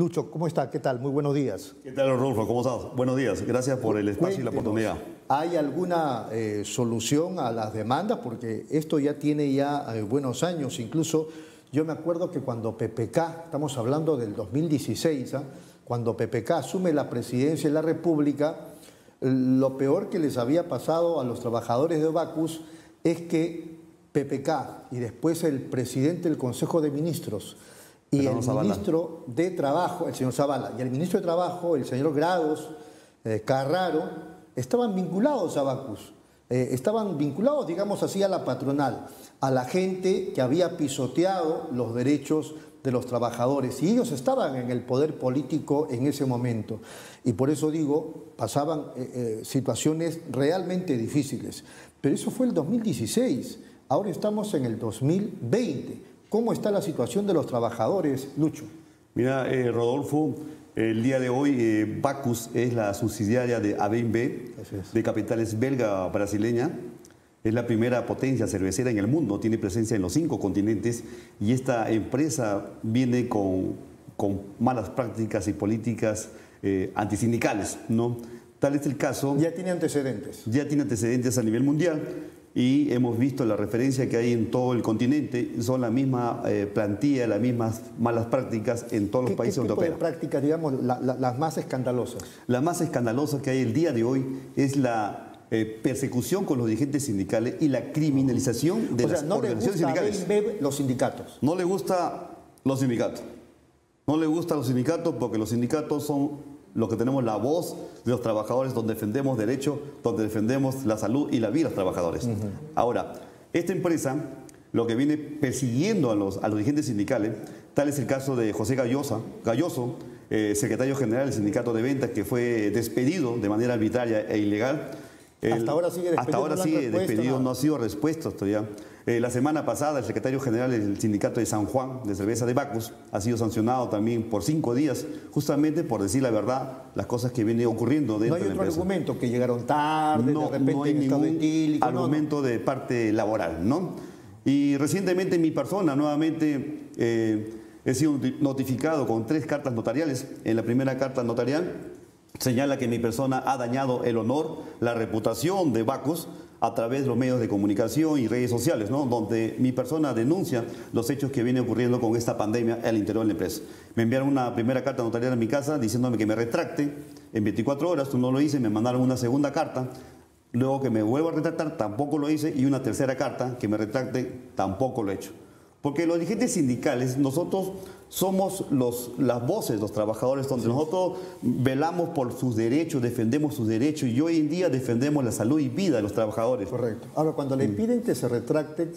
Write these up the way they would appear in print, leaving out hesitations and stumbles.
Lucho, ¿cómo está? ¿Qué tal? Muy buenos días. ¿Qué tal, Rodolfo? ¿Cómo estás? Buenos días. Gracias por el espacio y la oportunidad. ¿Hay alguna solución a las demandas? Porque esto ya tiene buenos años. Incluso yo me acuerdo que cuando PPK, estamos hablando del 2016, cuando PPK asume la presidencia de la República, lo peor que les había pasado a los trabajadores de Bacus es que PPK y después el presidente del Consejo de Ministros y el ministro de Trabajo, el señor Zavala, y el ministro de Trabajo, el señor Grados, Carraro, estaban vinculados a Bacus. Estaban vinculados, digamos así, a la patronal, a la gente que había pisoteado los derechos de los trabajadores. Y ellos estaban en el poder político en ese momento. Y por eso digo, pasaban situaciones realmente difíciles. Pero eso fue el 2016. Ahora estamos en el 2020. ¿Cómo está la situación de los trabajadores, Lucho? Mira, Rodolfo, el día de hoy Bacus es la subsidiaria de AB InBev, de capitales belga brasileña. Es la primera potencia cervecera en el mundo, tiene presencia en los 5 continentes y esta empresa viene con malas prácticas y políticas antisindicales, ¿no? Tal es el caso. Ya tiene antecedentes. Ya tiene antecedentes a nivel mundial. Y hemos visto la referencia que hay en todo el continente, son la misma plantilla, las mismas malas prácticas en todos los países europeos. ¿Qué tipo de prácticas, digamos, las más escandalosas? La más escandalosa que hay el día de hoy es la persecución con los dirigentes sindicales y la criminalización de las organizaciones sindicales. Los sindicatos. No le gusta los sindicatos. No le gusta los sindicatos porque los sindicatos son los que tenemos la voz de los trabajadores, donde defendemos derechos, donde defendemos la salud y la vida de los trabajadores. Ahora, esta empresa lo que viene persiguiendo a los dirigentes sindicales, tal es el caso de José Galloso, secretario general del Sindicato de Ventas, que fue despedido de manera arbitraria e ilegal. Hasta ahora sigue despedido. Hasta ahora sigue despedido, no ha sido respuesta todavía. La semana pasada el secretario general del Sindicato de San Juan de Cerveza de Bacus ha sido sancionado también por 5 días, justamente por decir la verdad, las cosas que vienen ocurriendo dentro de la empresa. No hay otro argumento, que llegaron tarde, no, de repente no hay ningún argumento de parte laboral, ¿no? Y recientemente mi persona nuevamente he sido notificado con 3 cartas notariales. En la primera carta notarial señala que mi persona ha dañado el honor, la reputación de Bacus a través de los medios de comunicación y redes sociales, ¿no? Donde mi persona denuncia los hechos que vienen ocurriendo con esta pandemia al interior de la empresa. Me enviaron una primera carta notarial a mi casa diciéndome que me retracte en 24 horas, no lo hice, me mandaron una segunda carta, luego que me vuelvo a retractar, tampoco lo hice, y una tercera carta que me retracte, tampoco lo he hecho. Porque los dirigentes sindicales, nosotros somos las voces de los trabajadores, donde nosotros velamos por sus derechos, defendemos sus derechos, y hoy en día defendemos la salud y vida de los trabajadores. Correcto. Ahora, cuando le piden que se retracte,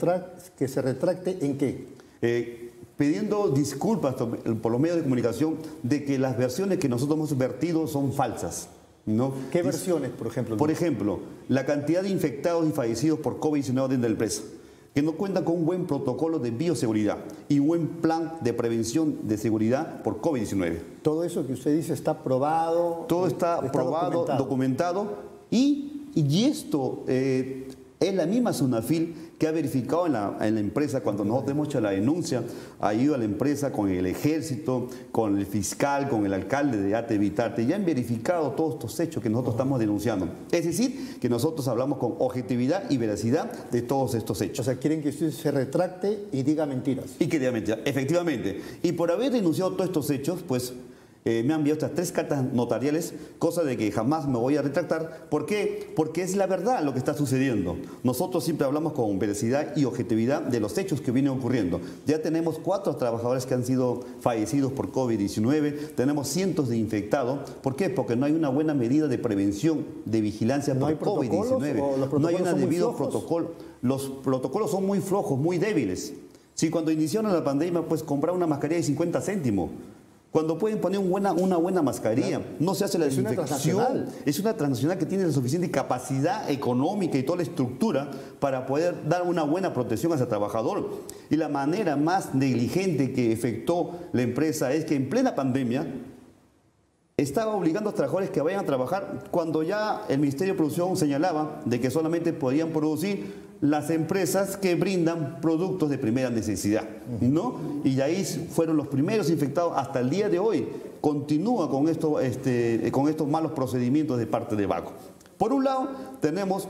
¿en qué? Pidiendo disculpas por los medios de comunicación de que las versiones que nosotros hemos vertido son falsas, ¿no? ¿Qué versiones, por ejemplo? Por ejemplo, la cantidad de infectados y fallecidos por COVID-19 dentro de la empresa, que no cuenta con un buen protocolo de bioseguridad y un buen plan de prevención de seguridad por COVID-19. Todo eso que usted dice está probado. Todo está probado, documentado y esto es la misma SUNAFIL que ha verificado en la empresa. Cuando nosotros hemos hecho la denuncia, ha ido a la empresa con el ejército, con el fiscal, con el alcalde de ATE Vitarte, y han verificado todos estos hechos que nosotros estamos denunciando. Es decir, que nosotros hablamos con objetividad y veracidad de todos estos hechos. O sea, quieren que usted se retracte y diga mentiras. Y que diga mentiras, efectivamente. Y por haber denunciado todos estos hechos, pues me han enviado estas 3 cartas notariales, cosa de que jamás me voy a retractar. ¿Por qué? Porque es la verdad lo que está sucediendo. Nosotros siempre hablamos con veracidad y objetividad de los hechos que vienen ocurriendo. Ya tenemos 4 trabajadores que han sido fallecidos por COVID-19, tenemos cientos de infectados. ¿Por qué? Porque no hay una buena medida de prevención, de vigilancia por COVID-19. No hay un debido protocolo. Los protocolos son muy flojos, muy débiles. Si cuando iniciaron la pandemia, pues comprar una mascarilla de 50 céntimos. Cuando pueden poner una buena mascarilla, no se hace la desinfección. Es una transnacional que tiene la suficiente capacidad económica y toda la estructura para poder dar una buena protección a ese trabajador. Y la manera más negligente que efectuó la empresa es que en plena pandemia estaba obligando a los trabajadores que vayan a trabajar cuando ya el Ministerio de Producción señalaba de que solamente podían producir las empresas que brindan productos de primera necesidad, ¿no? Y ahí fueron los primeros infectados hasta el día de hoy. Continúa con estos malos procedimientos de parte de Baco. Por un lado, tenemos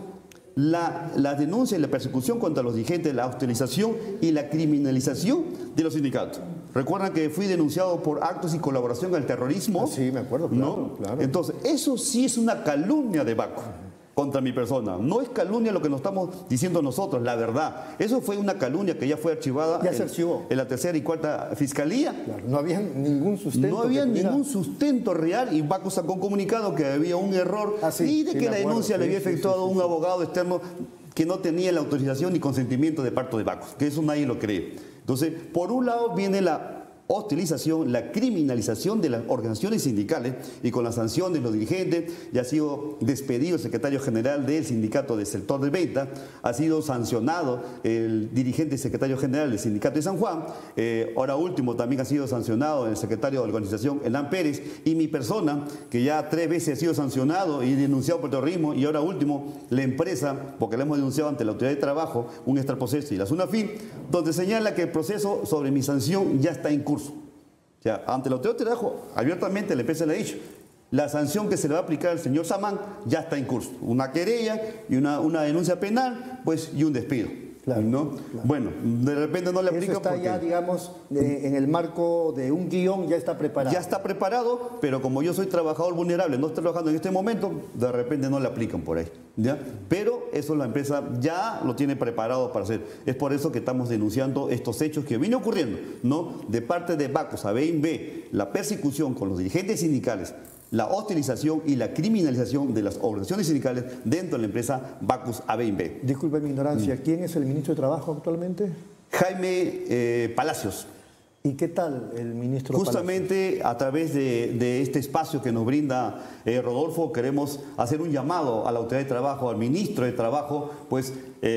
la denuncia y la persecución contra los dirigentes, la hostilización y la criminalización de los sindicatos. Recuerdan que fui denunciado por actos y colaboración al terrorismo. Sí, me acuerdo, claro, ¿no? claro. Entonces, eso sí es una calumnia de Baco contra mi persona. No es calumnia lo que nos estamos diciendo nosotros, la verdad. Eso fue una calumnia que ya fue archivada en la tercera y cuarta fiscalía. Claro, no había ningún sustento. No había ningún sustento real y Baco sacó un comunicado que había un error y de que la denuncia le había efectuado un abogado externo que no tenía la autorización ni consentimiento de parte de Baco, que eso nadie lo cree. Entonces, por un lado viene la hostilización, la criminalización de las organizaciones sindicales y con las sanciones de los dirigentes. Ya ha sido despedido el secretario general del sindicato del sector de venta, ha sido sancionado el dirigente y secretario general del sindicato de San Juan, ahora último también ha sido sancionado el secretario de organización Hernán Pérez y mi persona, que ya 3 veces ha sido sancionado y denunciado por terrorismo, y ahora último la empresa, porque la hemos denunciado ante la autoridad de trabajo, un extraproceso y la SUNAFIN, donde señala que el proceso sobre mi sanción ya está en curso. O sea, ante la autoridad de trabajo, abiertamente la empresa le ha dicho, la sanción que se le va a aplicar al señor Samán ya está en curso. Una querella y una denuncia penal, pues, y un despido. Claro, ¿no? claro. Bueno, de repente no le aplica. Eso está porque ya, digamos, en el marco de un guión, ya está preparado. Ya está preparado, pero como yo soy trabajador vulnerable, no estoy trabajando en este momento, de repente no le aplican por ahí. ¿Ya? Pero eso la empresa ya lo tiene preparado para hacer. Es por eso que estamos denunciando estos hechos que vienen ocurriendo, ¿no? De parte de Bacos a BIMB, la persecución con los dirigentes sindicales, la hostilización y la criminalización de las organizaciones sindicales dentro de la empresa Bacus AB. Disculpe mi ignorancia, ¿quién es el ministro de Trabajo actualmente? Jaime Palacios. ¿Y qué tal el ministro Justamente Palacios? A través de este espacio que nos brinda Rodolfo, queremos hacer un llamado a la autoridad de trabajo, al ministro de Trabajo, pues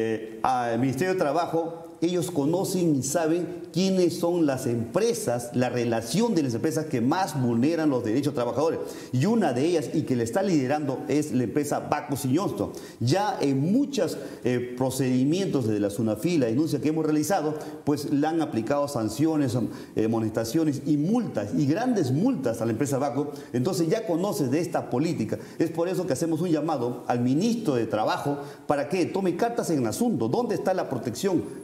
al Ministerio de Trabajo. Ellos conocen y saben quiénes son las empresas, la relación de las empresas que más vulneran los derechos de trabajadores. Y una de ellas, y que le está liderando, es la empresa Bacos y Johnston. Ya en muchos procedimientos de la SUNAFI, la denuncia que hemos realizado, pues le han aplicado sanciones, amonestaciones y multas, y grandes multas a la empresa Bacos. Entonces ya conoce de esta política. Es por eso que hacemos un llamado al ministro de Trabajo para que tome cartas en el asunto. ¿Dónde está la protección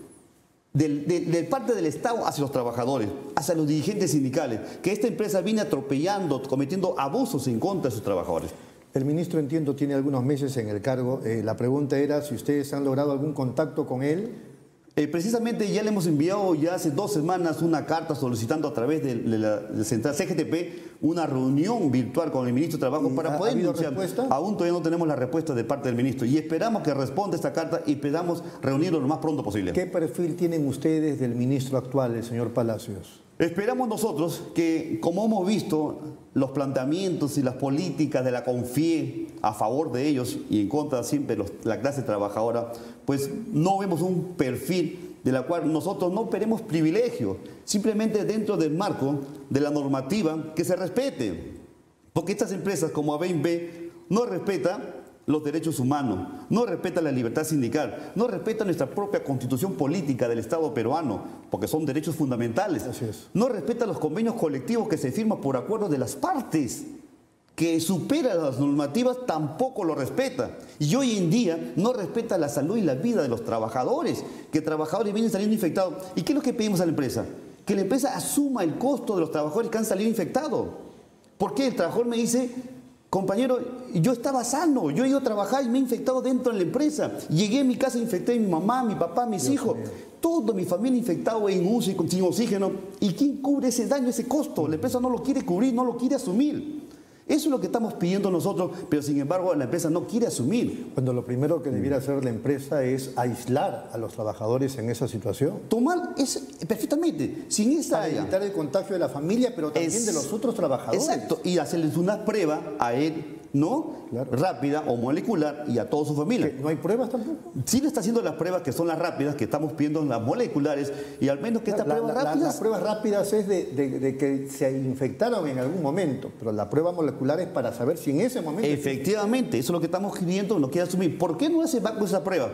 de parte del Estado hacia los trabajadores, hacia los dirigentes sindicales, que esta empresa viene atropellando, cometiendo abusos en contra de sus trabajadores? El ministro, entiendo, tiene algunos meses en el cargo. La pregunta era si ustedes han logrado algún contacto con él. Precisamente ya le hemos enviado ya hace 2 semanas una carta solicitando a través de la central CGTP una reunión virtual con el ministro de Trabajo para poder denunciar. ¿Respuesta? Aún todavía no tenemos la respuesta de parte del ministro y esperamos que responda esta carta y esperamos reunirlo lo más pronto posible. ¿Qué perfil tienen ustedes del ministro actual, el señor Palacios? Esperamos nosotros que, como hemos visto, los planteamientos y las políticas de la CONFIE a favor de ellos y en contra siempre de la clase trabajadora, pues no vemos un perfil de la cual nosotros no queremos privilegios, simplemente dentro del marco de la normativa que se respete. Porque estas empresas como ABIMB no respetan los derechos humanos, no respeta la libertad sindical, no respeta nuestra propia constitución política del Estado peruano, porque son derechos fundamentales. Así es. No respeta los convenios colectivos que se firman por acuerdo de las partes, que supera las normativas, tampoco lo respeta. Y hoy en día no respeta la salud y la vida de los trabajadores, que trabajadores vienen saliendo infectados. ¿Y qué es lo que pedimos a la empresa? Que la empresa asuma el costo de los trabajadores que han salido infectados. ¿Por qué? El trabajador me dice: compañero, yo estaba sano, yo he ido a trabajar y me he infectado dentro de la empresa. Llegué a mi casa, infecté a mi mamá, mi papá, mis hijos. Toda mi familia infectado en UCI, sin oxígeno. ¿Y quién cubre ese daño, ese costo? La empresa no lo quiere cubrir, no lo quiere asumir. Eso es lo que estamos pidiendo nosotros, pero sin embargo la empresa no quiere asumir. Cuando lo primero que debiera hacer la empresa es aislar a los trabajadores en esa situación. Tomar es perfectamente, sin esa... Para evitar el contagio de la familia, pero también de los otros trabajadores. Exacto, y hacerles una prueba a él, ¿no? Claro. Rápida o molecular y a toda su familia. ¿No hay pruebas tampoco? Sí le está haciendo las pruebas que son las rápidas, que estamos pidiendo las moleculares, y al menos que estas pruebas rápidas... Las pruebas rápidas es de que se infectaron en algún momento, pero la prueba molecular es para saber si en ese momento... Efectivamente, eso es lo que estamos pidiendo, no quiere asumir. ¿Por qué no hace Bacos esa prueba?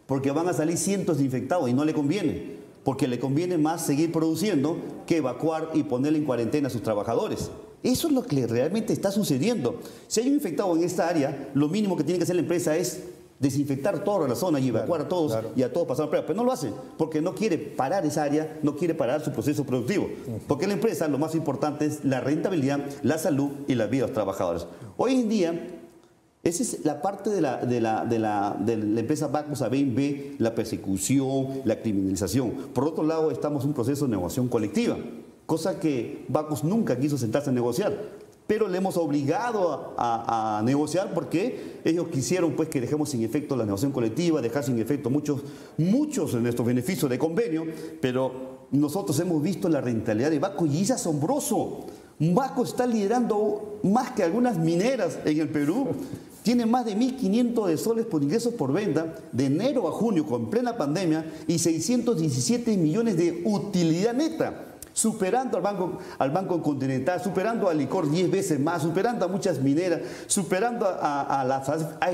porque van a salir cientos de infectados y no le conviene, porque le conviene más seguir produciendo que evacuar y ponerle en cuarentena a sus trabajadores. Eso es lo que realmente está sucediendo. Si hay un infectado en esta área, lo mínimo que tiene que hacer la empresa es desinfectar toda la zona y evacuar a todos y a todos pasar la prueba. Pero no lo hace, porque no quiere parar esa área, no quiere parar su proceso productivo. Porque la empresa lo más importante es la rentabilidad, la salud y la vida de los trabajadores. Hoy en día, esa es la parte de la empresa Bacus a B&B, la persecución, la criminalización. Por otro lado, estamos en un proceso de negociación colectiva, cosa que Bacus nunca quiso sentarse a negociar. Pero le hemos obligado a negociar porque ellos quisieron pues que dejemos sin efecto la negociación colectiva, dejar sin efecto muchos de nuestros beneficios de convenio, pero nosotros hemos visto la rentabilidad de Bacus y es asombroso. Bacus está liderando más que algunas mineras en el Perú. Tiene más de 1.500 soles por ingresos por venta de enero a junio con plena pandemia y 617 millones de utilidad neta, superando al Banco Continental, superando al Licor 10 veces más, superando a muchas mineras, superando a las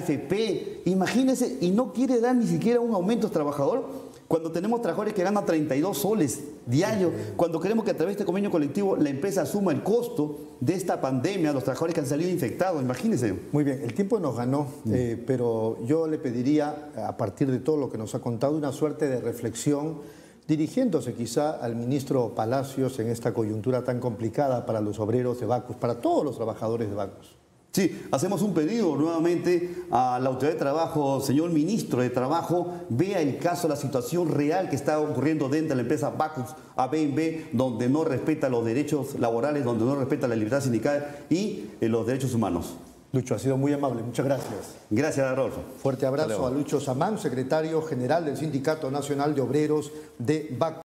AFP. Imagínense, y no quiere dar ni siquiera un aumento al trabajador cuando tenemos trabajadores que ganan 32 soles diarios, cuando queremos que a través de este convenio colectivo la empresa asuma el costo de esta pandemia, los trabajadores que han salido infectados, imagínense. Muy bien, el tiempo nos ganó, pero yo le pediría, a partir de todo lo que nos ha contado, una suerte de reflexión, dirigiéndose quizá al ministro Palacios en esta coyuntura tan complicada para los obreros de Bacus, para todos los trabajadores de Bacus. Sí, hacemos un pedido nuevamente a la autoridad de trabajo, señor ministro de Trabajo, vea el caso, la situación real que está ocurriendo dentro de la empresa Bacus a B&B, donde no respeta los derechos laborales, donde no respeta la libertad sindical y los derechos humanos. Lucho, ha sido muy amable, muchas gracias. Gracias, Adolfo. Fuerte abrazo a Lucho Samán, secretario general del Sindicato Nacional de Obreros de Bacus.